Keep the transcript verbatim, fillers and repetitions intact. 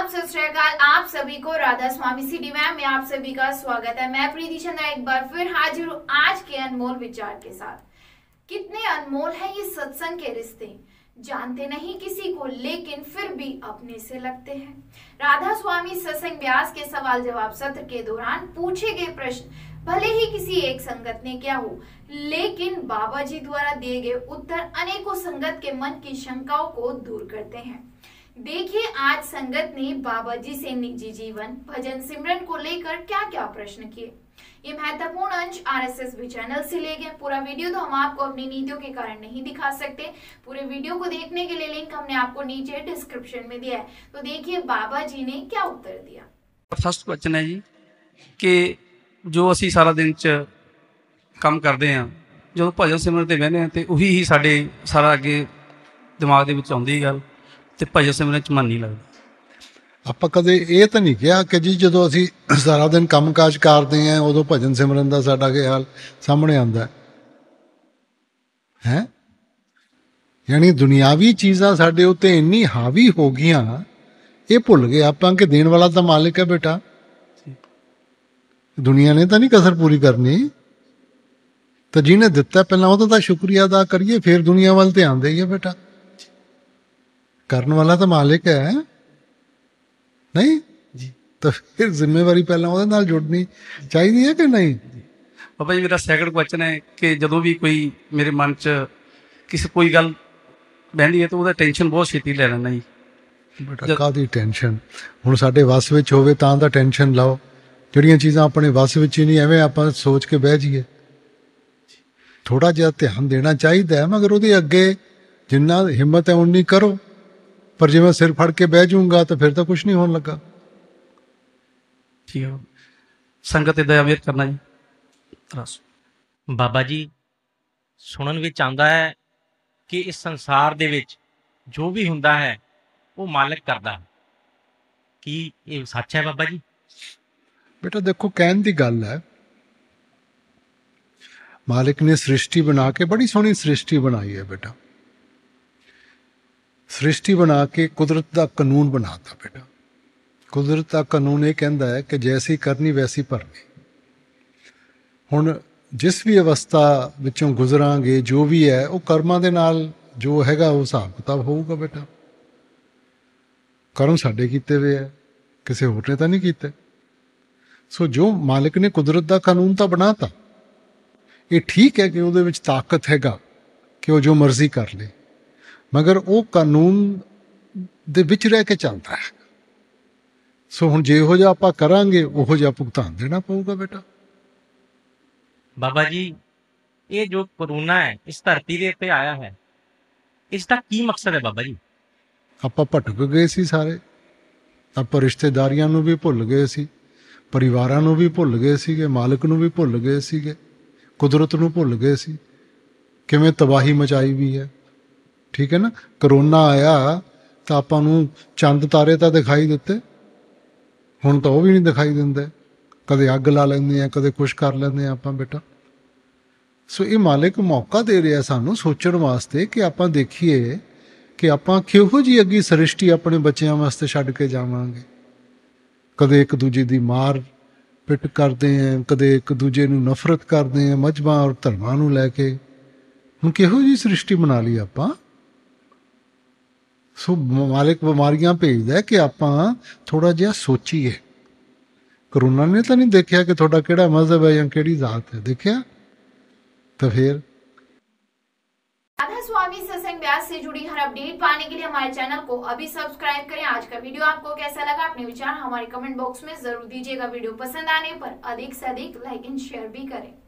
आदाब, सत श्री अकाल। आप सभी को राधा स्वामी सिटी मैम में आप सभी का स्वागत है। मैं प्रीति चंद्रा एक बार फिर हाजिर हूँ आज के अनमोल विचार के साथ। कितने अनमोल हैं ये सत्संग के रिश्ते, जानते नहीं किसी को लेकिन फिर भी अपने से लगते हैं। राधा स्वामी सत्संग व्यास के सवाल जवाब सत्र के दौरान पूछे गए प्रश्न भले ही किसी एक संगत ने क्या हो, लेकिन बाबा जी द्वारा दिए गए उत्तर अनेकों संगत के मन की शंकाओं को दूर करते हैं। देखिए आज संगत ने बाबा जी से निजी जीवन, भजन सिमरन को लेकर क्या क्या प्रश्न किए। ये महत्वपूर्ण अंश आरएसएस भी चैनल से ले गए। पूरा वीडियो तो हम आपको अपनी नीतियों के कारण नहीं दिखा सकते। पूरे वीडियो को देखने के लिए लिंक हमने आपको नीचे डिस्क्रिप्शन में दिया है। तो देखिए बाबा जी ने क्या उत्तर दिया। फर्स्ट क्वेश्चन है जी कि जो ਅਸੀਂ ਸਾਰਾ ਦਿਨ ਚ ਕੰਮ ਕਰਦੇ ਹਾਂ, ਜਦੋਂ ਭਜਨ ਸਿਮਰਨ ਤੇ ਬਹਿੰਦੇ ਹਾਂ ਤੇ ਉਹੀ ਹੀ ਸਾਡੇ ਸਾਰਾ ਅੱਗੇ ਦਿਮਾਗ ਦੇ ਵਿੱਚ ਆਉਂਦੀ ਗੱਲ ਤੇ ਭਜਨ ਸਿਮਰਨ ਚ ਮਨ ਨਹੀਂ ਲੱਗਦਾ। ਆਪਾਂ ਕਦੇ ਇਹ ਤਾਂ ਨਹੀਂ ਕਿਹਾ ਕਿ ਜੀ ਜਦੋਂ ਅਸੀਂ ਸਾਰਾ ਦਿਨ ਕੰਮਕਾਜ ਕਰਦੇ ਹਾਂ ਉਦੋਂ ਭਜਨ ਸਿਮਰਨ ਦਾ ਸਾਡਾ ਕੀ ਹਾਲ ਸਾਹਮਣੇ ਆਉਂਦਾ ਹੈ। ਯਾਨੀ ਦੁਨਿਆਵੀ ਚੀਜ਼ਾਂ ਸਾਡੇ ਉੱਤੇ ਇੰਨੀ ਹਾਵੀ ਹੋ ਗਈਆਂ, ਇਹ ਭੁੱਲ ਗਏ ਆਪਾਂ ਕਿ ਦੇਣ ਵਾਲਾ ਤਾਂ ਮਾਲਿਕ ਹੈ ਬੇਟਾ। दुनिया ने तो नहीं कसर पूरी करनी, तो जिन्हें दिता पहला वो तो शुक्रिया अदा करिए, फिर दुनिया वाल ध्यान देइए बेटा। करने वाला तो मालिक है नहीं जी, तो फिर जिम्मेवारी पहला वो नाल जुड़नी चाहिए है कि नहीं। बाबा जी मेरा सैकंड क्वेश्चन है कि जो भी कोई मेरे मन च किसी कोई गल बहती है तो वो टेंशन बहुत छेती ले लेना जी। बेटा काहदी टेंशन, हुण साडे वस विच होवे तां दा टेंशन लाओ, ਜਿਹੜੀਆਂ ਚੀਜ਼ਾਂ ਆਪਣੇ ਵਸ ਵਿੱਚ ਹੀ ਨਹੀਂ ਐਵੇਂ ਆਪਾਂ ਸੋਚ ਕੇ ਬਹਿ ਜਾਈਏ। ਥੋੜਾ ਜਿਹਾ ਧਿਆਨ ਦੇਣਾ ਚਾਹੀਦਾ ਹੈ, ਮਗਰ ਉਹਦੇ ਅੱਗੇ ਜਿੰਨਾ ਹਿੰਮਤ ਹੈ ਉਨੀ ਕਰੋ। ਪਰ ਜੇ ਮੈਂ ਸਿਰ ਫੜ ਕੇ ਬਹਿ ਜਾਊਂਗਾ ਤਾਂ ਫਿਰ ਤਾਂ ਕੁਝ ਨਹੀਂ ਹੋਣ ਲੱਗਾ। ਠੀਕ ਹੈ, ਸੰਗਤ ਤੇ ਦਇਆ ਮੇਰ ਕਰਨਾ ਜੀ। ਰਸ ਬਾਬਾ ਜੀ ਸੁਣਨ ਵਿੱਚ ਆਉਂਦਾ ਹੈ ਕਿ ਇਸ ਸੰਸਾਰ ਦੇ ਵਿੱਚ ਜੋ ਵੀ ਹੁੰਦਾ ਹੈ ਉਹ ਮਾਲਕ ਕਰਦਾ ਹੈ। ਕੀ ਇਹ ਸੱਚ ਹੈ ਬਾਬਾ ਜੀ? बेटा देखो कहन की गल है, मालिक ने सृष्टि बना के बड़ी सोहनी सृष्टि बनाई है बेटा। सृष्टि बना के कुदरत का कानून बनाता बेटा। कुदरत का कानून ये कहता है कि जैसी करनी वैसी भरनी। हुण जिस भी अवस्था विचों गुजरांगे जो भी है वो कर्मां दे नाल जो हैगा वो हिसाब किताब होऊगा बेटा। कर्म साडे कीते हुए है, किसी होर ने तां नहीं कीते। सो जो मालिक ने कुदरत का कानून तो बनाता, ये ठीक है कि वो ताकत हैगा कि वो जो मर्जी कर ले, मगर वो कानून दे विच रह के चलता है। सो हुण जिहो जिहा आपां करांगे उहो जिहा भुगतान देना पऊगा बेटा। बाबा जी ये जो कोरोना है इस धरती दे उत्ते आया है, इसका की मकसद है बाबा जी? आपां भटक गए सी सारे, आपां रिश्तेदारियां नूं भी भुल गए सी, परिवारां नूं भी भुल गए सीगे, मालिक नूं भी भुल गए सीगे, कुदरत नूं भुल गए सी। किवें तबाही मचाई भी है। ठीक है ना, करोना आया तो आपां नूं चंद तारे तो दिखाई दिते, हुण तो वो भी नहीं दिखाई दिंदे। कदे अग ला लैंदे आ, कदे कुछ कर लैंदे आ आपां बेटा। सो ये मालिक मौका दे रहा सानूं सोचण वास्ते कि आपां देखिए कि आपां किहो जी अगी सृष्टि अपने बच्चों वास्ते छड्ड के जावांगे। कदे एक दूजे की मार पिट करते हैं, कदे एक दूजे नूं नफरत करते हैं मजहबां और धर्मां नूं लैके। हुण किहो जी सृष्टि बना ली आपां। सो मालिक बीमारियां भेजदा है कि आपां थोड़ा जिहा सोचीए। करोना ने तो नहीं देखा कि थोड़ा किहड़ा मजहब है या किहड़ी जात है, देखा तो फिर। राधा स्वामी सत्संग व्यास से जुड़ी हर अपडेट पाने के लिए हमारे चैनल को अभी सब्सक्राइब करें। आज का वीडियो आपको कैसा लगा अपने विचार हमारे कमेंट बॉक्स में जरूर दीजिएगा। वीडियो पसंद आने पर अधिक से अधिक लाइक एंड शेयर भी करें।